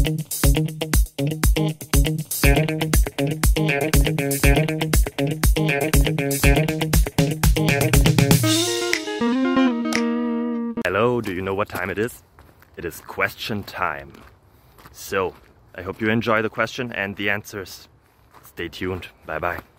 Hello, do you know what time it is? It is question time. So, I hope you enjoy the question and the answers. Stay tuned. Bye bye.